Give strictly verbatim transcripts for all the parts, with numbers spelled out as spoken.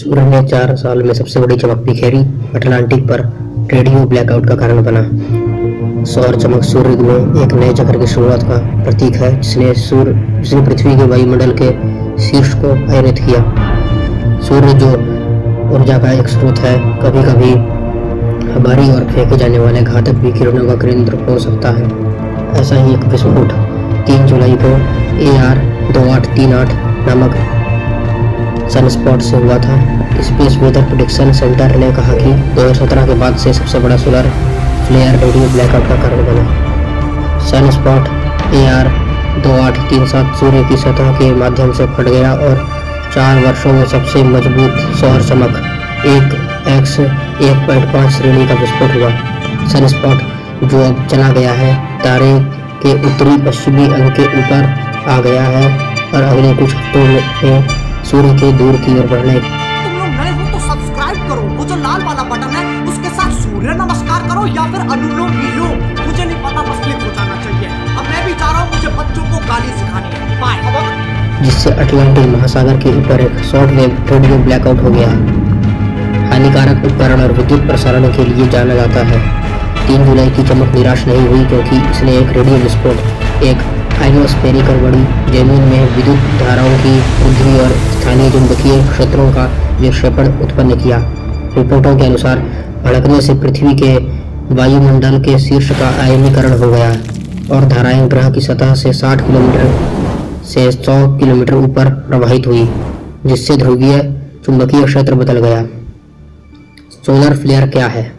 सूर्य ने चार साल में सबसे बड़ी चमक बिखेरी, अटलांटिक पर रेडियो ब्लैकआउट का कारण बना। सौर चमक सूर्य में एक नए चक्र की शुरुआत का प्रतीक है, जिसने सूर्य जिसने पृथ्वी के वायुमंडल के शीर्ष को आयनित किया। सूर्य जो ऊर्जा का एक स्रोत है, कभी कभी हमारी ओर फेंके जाने वाले घातक विकिरणों का केंद्र हो सकता है। ऐसा ही एक विस्फोट तीन जुलाई को ए आर दो आठ तीन आठ नामक सनस्पॉट से हुआ था। स्पेस वेदर प्रेडिक्शन सेंटर ने कहा कि दो हज़ार सत्रह के बाद से सबसे बड़ा सोलर फ्लेयर रेडियो ब्लैकआउट का कारण बना। सनस्पॉट ए आर दो आठ तीन सात सूर्य की सतह के माध्यम से फट गया और चार वर्षों में सबसे मजबूत सौर चमक एक एक्स एक पॉइंट पाँच श्रेणी का विस्फोट हुआ। सनस्पॉट जो अब चला गया है, तारे के उत्तरी पश्चिमी अंग के ऊपर आ गया है और अगले कुछ हफ्तों में सूर्य के दूर की ओर बढ़ने। तुम लोग नए हो तो सब्सक्राइब करो, वो जो लाल वाला बटन है उसके साथ सूर्य नमस्कार करो या फिर अनुलोम विलोम, मुझे नहीं पता, बस क्लिक हो जाना चाहिए। अब मैं भी जा रहा हूँ, मुझे बच्चों को गाली सिखानी है। बाय। जिससे अटलांटिक महासागर के ऊपर एक शॉर्ट वेव रेडियो ब्लैकआउट हो गया है। हानिकारक उपकरण और विद्युत प्रसारण के लिए जाना जाता है। तीन जुलाई की चमक निराश नहीं हुई, क्योंकि इसने एक रेडियो विस्फोट, एक आयनोस्फेरिकल बड़ी जमीन में विद्युत धाराओं की वृद्धि और स्थानीय चुंबकीय क्षेत्रों का विक्षेपण उत्पन्न किया। रिपोर्टों के अनुसार भड़कने से पृथ्वी के वायुमंडल के शीर्ष का आयनीकरण हो गया और धाराएं ग्रह की सतह से साठ किलोमीटर से सौ किलोमीटर ऊपर प्रवाहित हुई, जिससे ध्रुवीय चुंबकीय क्षेत्र बदल गया। सोलर फ्लेयर क्या है?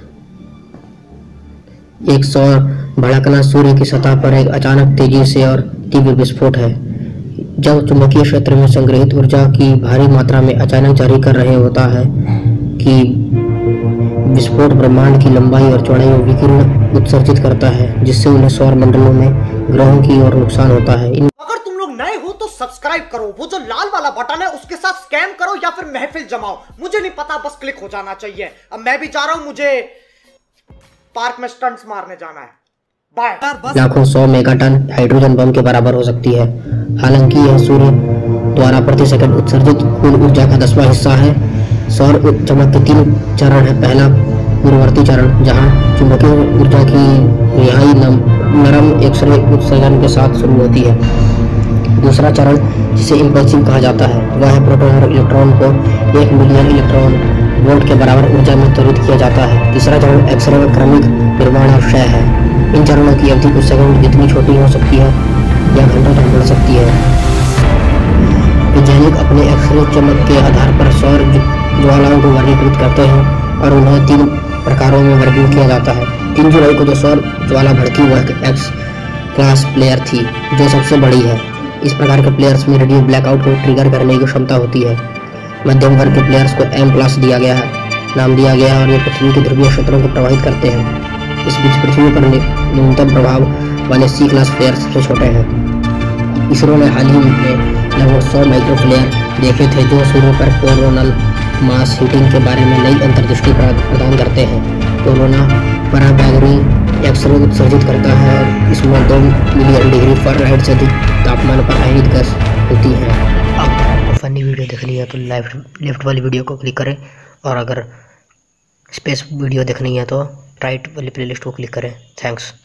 एक सौर भड़कना सूर्य की सतह पर एक अचानक तेजी से और तीव्र विस्फोट है। जब चुंबकीय क्षेत्र में संग्रहित ऊर्जा की भारी मात्रा में अचानक जारी कर रहे होता है कि विस्फोट ब्रह्मांड की लंबाई और चौड़ाई में विकिरण उत्सर्जित करता है, जिससे उन्हें सौर मंडलों में ग्रहों की ओर नुकसान होता है। इन... अगर तुम लोग नए हो तो सब्सक्राइब करो, वो जो लाल वाला बटन है उसके साथ स्कैम करो या फिर महफिल जमाओ, मुझे नहीं पता, बस क्लिक हो जाना चाहिए। अब मैं भी जा रहा हूँ, मुझे पार्क में स्टंट्स मारने जाना है। बाय। लाखों सौ मेगाटन हाइड्रोजन बम के बराबर हो सकती है। हालांकि यह सूर्य द्वारा प्रति सेकंड उत्सर्जित कुल ऊर्जा का दसवां हिस्सा है। सौर चमक के तीन चरण है। पहला पूर्ववर्ती चरण, जहां चुंबकीय ऊर्जा की रिहाई नरम एक्स-रे उत्सर्जन के साथ शुरू होती है। दूसरा चरण, जिसे इम्पल्सिव कहा जाता है, वह है प्रोटॉन और इलेक्ट्रॉन को एक मिलियन इलेक्ट्रॉन वोल्ट के बराबर ऊर्जा में त्वरित किया जाता है। तीसरा चरण एक्स-रे में क्रमिक निर्माण और क्षय है। इन चरणों की अवधि कुछ सेकंड जितनी छोटी हो सकती है या घंटों तक बढ़ सकती है। वैज्ञानिक अपने एक्स-रे चमक के आधार पर सौर ज्वालाओं को वर्गीकृत करते हैं और उन्हें तीन प्रकारों में वर्गीकृत किया जाता है। तीन जुलाई को जो सौर ज्वाला भड़की वह एक्स क्लास प्लेयर थी, जो सबसे बड़ी है। इस प्रकार के प्लेयर्स में रेडियो ब्लैकआउट को ट्रिगर करने की क्षमता होती है। मध्यम वर्ग के प्लेयर्स को एम प्लस दिया गया है नाम दिया गया है और ये पृथ्वी के ध्रुवीय क्षेत्रों को प्रभावित करते हैं। इस बीच पृथ्वी पर न्यूनतम प्रभाव वाले सी क्लास फ्लेयर सबसे छोटे हैं। इसरो ने हाल ही में लगभग सौ माइक्रो फ्लेयर देखे थे, जो सूर्य पर कोरोनल मास हीटिंग के बारे में नई अंतर्दृष्टि प्रदान करते हैं। कोरोना पराबैंगनी एक्स-रे उत्सर्जित करता है और इसमें दो मिलियन डिग्री फ़ारेनहाइट से अधिक तापमान पर आयनित गैस होती है। अब फनी वीडियो देखनी है तो लेफ्ट लेफ्ट वाली वीडियो को क्लिक करें, और अगर स्पेस वीडियो देखनी है तो राइट वाली प्लेलिस्ट को क्लिक करें। थैंक्स।